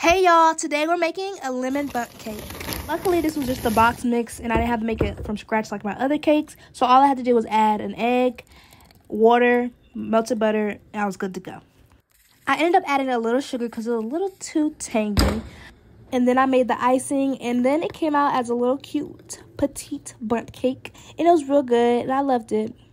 Hey y'all, today we're making a lemon Bundt cake. Luckily this was just the box mix and I didn't have to make it from scratch like my other cakes. So all I had to do was add an egg, water, melted butter, and I was good to go. I ended up adding a little sugar because it was a little too tangy. And then I made the icing and then it came out as a little cute petite Bundt cake. And it was real good and I loved it.